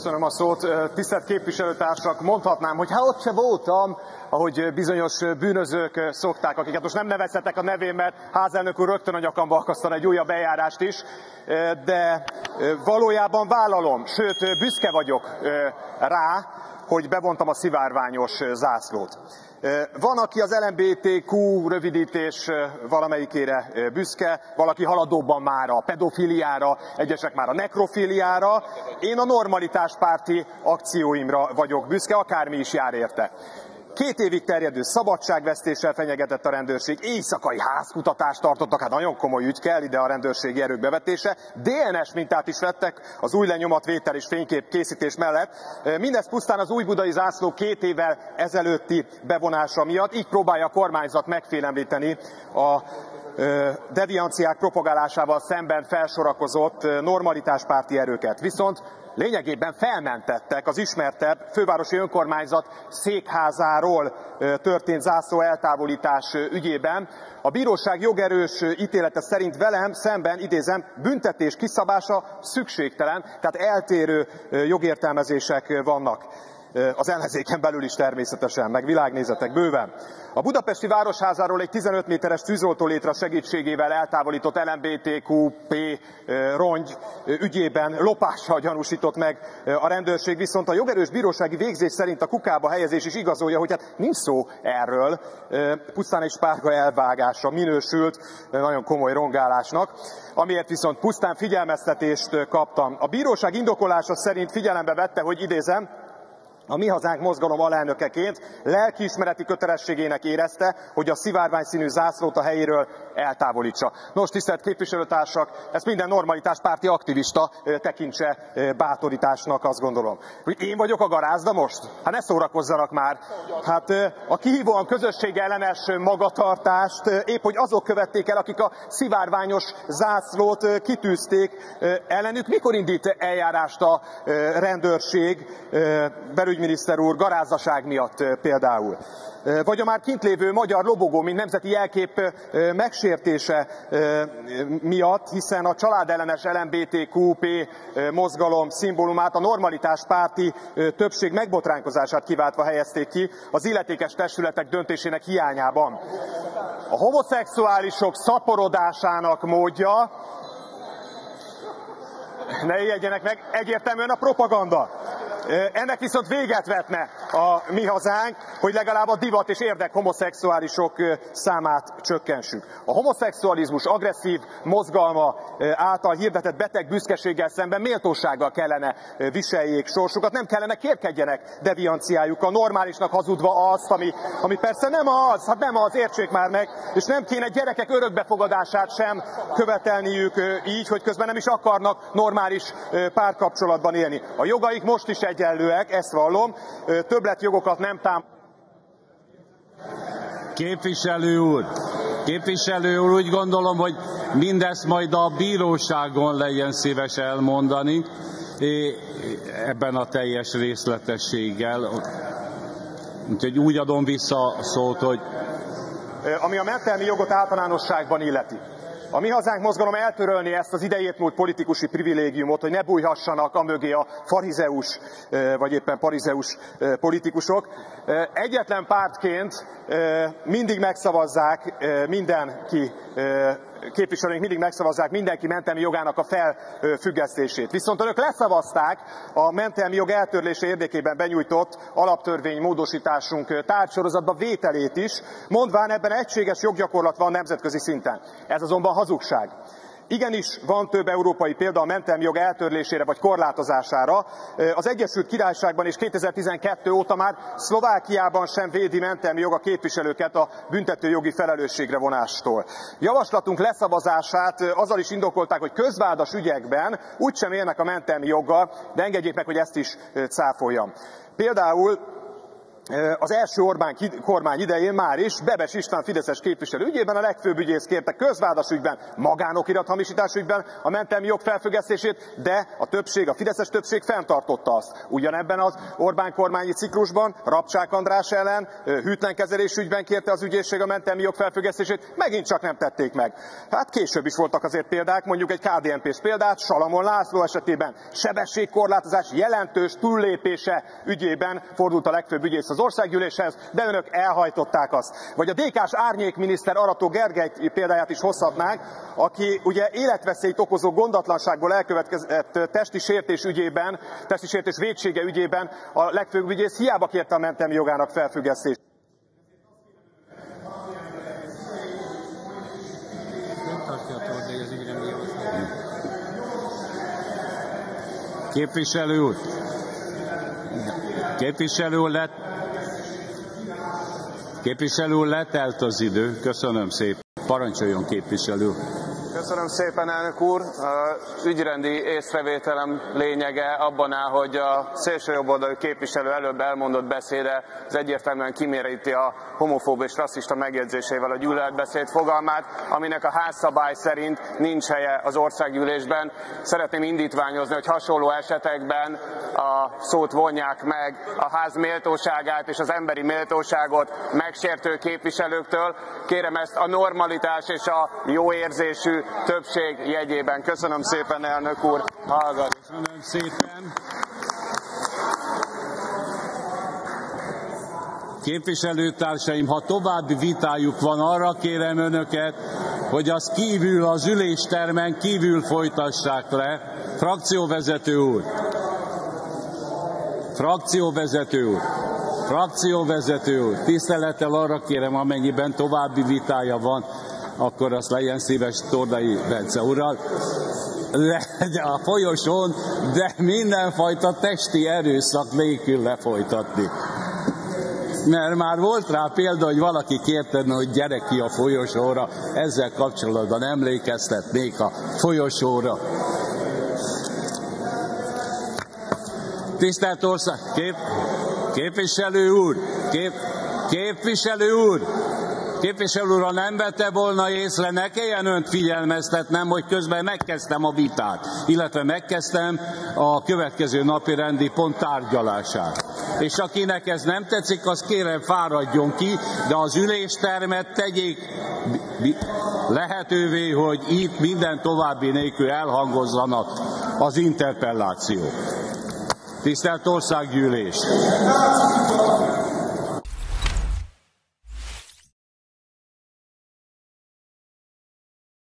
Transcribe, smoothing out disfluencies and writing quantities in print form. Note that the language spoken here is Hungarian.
Köszönöm a szót. Tisztelt képviselőtársak, mondhatnám, hogy hát ott se voltam, ahogy bizonyos bűnözők szokták, akiket most nem nevezhetek a nevén, mert házelnök úr rögtön a nyakamba akasztana egy újabb eljárást is, de valójában vállalom, sőt büszke vagyok rá, hogy bevontam a szivárványos zászlót. Van, aki az LMBTQ rövidítés valamelyikére büszke, valaki haladóban már a pedofiliára, egyesek már a nekrofiliára. Én a normalitáspárti akcióimra vagyok büszke, akármi is jár érte. 2 évig terjedő szabadságvesztéssel fenyegetett a rendőrség, éjszakai házkutatást tartottak, hát nagyon komoly ügy, kell ide a rendőrségi erők bevetése, DNS mintát is vettek az új lenyomatvétel és fénykép készítés mellett. Mindez pusztán az újbudai zászló 2 évvel ezelőtti bevonása miatt, így próbálja a kormányzat megfélemlíteni a devianciák propagálásával szemben felsorakozott normalitáspárti erőket. Viszont lényegében felmentettek az ismertebb fővárosi önkormányzat székházáról történt zászló eltávolítás ügyében. A bíróság jogerős ítélete szerint velem szemben, idézem, büntetés kiszabása szükségtelen, tehát eltérő jogértelmezések vannak. Az ellenzéken belül is természetesen, meg világnézetek bőven. A budapesti Városházáról egy 15 méteres tűzoltólétra segítségével eltávolított LMBTQ-P rongy ügyében lopással gyanúsított meg a rendőrség, viszont a jogerős bírósági végzés szerint a kukába helyezés is igazolja, hogy hát nincs szó erről, pusztán egy spárga elvágása minősült nagyon komoly rongálásnak, amiért viszont pusztán figyelmeztetést kaptam. A bíróság indokolása szerint figyelembe vette, hogy idézem, a Mi Hazánk mozgalom alelnökeként lelkiismereti kötelességének érezte, hogy a szivárványszínű zászlót a helyéről eltávolítsa. Nos, tisztelt képviselőtársak, ezt minden normalitáspárti aktivista tekintse bátorításnak, azt gondolom. Hogy én vagyok a garázda most? Hát ne szórakozzanak már. Hát a kihívóan közösségellenes magatartást épp hogy azok követték el, akik a szivárványos zászlót kitűzték ellenük. Mikor indít eljárást a rendőrség, belügyminiszter úr, garázdaság miatt például? Vagy a már kint lévő magyar lobogó, mint nemzeti jelkép megsértése miatt, hiszen a családellenes LMBTQ-P mozgalom szimbólumát, a normalitáspárti többség megbotránkozását kiváltva helyezték ki az illetékes testületek döntésének hiányában. A homoszexuálisok szaporodásának módja, ne ijedjenek meg, egyértelműen a propaganda. Ennek viszont véget vetne a Mi Hazánk, hogy legalább a divat és érdek homoszexuálisok számát csökkentsük. A homoszexualizmus agresszív mozgalma által hirdetett beteg büszkeséggel szemben méltósággal kellene viseljék sorsukat, nem kellene kérkedjenek devianciájukkal, normálisnak hazudva azt, ami persze nem az, hát nem az, értsék már meg, és nem kéne gyerekek örökbefogadását sem követelniük így, hogy közben nem is akarnak normális párkapcsolatban élni. A jogaik most is egyenlőek, ezt vallom, többletjogokat nem Képviselő úr, úgy gondolom, hogy mindezt majd a bíróságon legyen szíves elmondani, ebben a teljes részletességgel. Úgyhogy úgy adom vissza a szót, hogy... Ami a mentelmi jogot általánosságban illeti. A Mi Hazánk mozgalom eltörölni ezt az idejét múlt politikusi privilégiumot, hogy ne bújhassanak amögé a farizeus vagy éppen parizeus politikusok. Egyetlen pártként mindig megszavazzák képviselőink mindig megszavazzák mindenki mentelmi jogának a felfüggesztését. Viszont önök leszavazták a mentelmi jog eltörlése érdekében benyújtott alaptörvény módosításunk tárgysorozatba vételét is, mondván ebben egységes joggyakorlat van nemzetközi szinten. Ez azonban hazugság. Igenis van több európai példa a mentelmi jog eltörlésére vagy korlátozására. Az Egyesült Királyságban és 2012 óta már Szlovákiában sem védi mentelmi jog a képviselőket a büntetőjogi felelősségre vonástól. Javaslatunk leszavazását azzal is indokolták, hogy közvádas ügyekben úgysem élnek a mentelmi joggal, de engedjék meg, hogy ezt is cáfoljam. Például az első Orbán kormány idején már is Bebes István fideszes képviselő ügyében a legfőbb ügyész kérte közvádas ügyben, magánokirat hamisítás ügyben a mentelmi jog felfüggesztését, de a többség, a fideszes többség fenntartotta azt. Ugyanebben az Orbán kormányi ciklusban Rabcsák András ellen hűtlen kezelés ügyben kérte az ügyészség a mentelmi jog felfüggesztését, megint csak nem tették meg. Hát később is voltak azért példák, mondjuk egy KDNP-s példát, Salamon László esetében sebességkorlátozás jelentős túllépése ügyében fordult a legfőbb ügyész az országgyűléshez, de önök elhajtották azt. Vagy a DK-s árnyékminiszter Arató Gergely példáját is hozhatnánk, aki ugye életveszélyt okozó gondatlanságból elkövetkezett testi sértés ügyében, testi sértés végsége ügyében a legfőbb ügyész hiába kérte a mentelmi jogának felfüggesztését. Képviselő úr! Képviselő úr, letelt az idő. Köszönöm szépen. Parancsoljon, képviselő úr. Köszönöm szépen, elnök úr. Ügyrendi észrevételem lényege abban áll, hogy a szélsőjobboldali képviselő előbb elmondott beszéde az egyértelműen kiméríti a homofób és rasszista megjegyzésével a gyűlöletbeszéd fogalmát, aminek a házszabály szerint nincs helye az országgyűlésben. Szeretném indítványozni, hogy hasonló esetekben a szót vonják meg a ház méltóságát és az emberi méltóságot megsértő képviselőktől. Kérem ezt a normalitás és a jó érzésű többség jegyében. Köszönöm szépen, elnök úr. Hallgat. Köszönöm szépen. Képviselőtársaim, ha további vitájuk van, arra kérem önöket, hogy az kívül, az üléstermen kívül folytassák le. Frakcióvezető úr. Frakcióvezető úr. Tisztelettel arra kérem, amennyiben további vitája van, akkor azt legyen szíves Tordai Bence ural. De a folyosón, de mindenfajta testi erőszak nélkül lefolytatni. Mert már volt rá példa, hogy valaki kérte, hogy gyere ki a folyosóra, ezzel kapcsolatban emlékeztetnék a folyosóra. Tisztelt ország, képviselő úr, ha nem vette volna észre, ne kelljen önt figyelmeztetnem, hogy közben megkezdtem a vitát, illetve megkezdtem a következő napi rendi pont tárgyalását. És akinek ez nem tetszik, az kérem fáradjon ki, de az üléstermet tegyék lehetővé, hogy itt minden további nélkül elhangozzanak az interpellációk. Tisztelt Országgyűlés!